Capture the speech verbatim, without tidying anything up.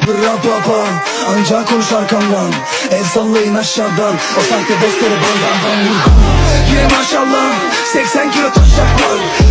bra baba, ancak konuş arkamdan. El sallayın aşağıdan, o sahte dostları benden. Yine maşallah seksen kilo taşak var.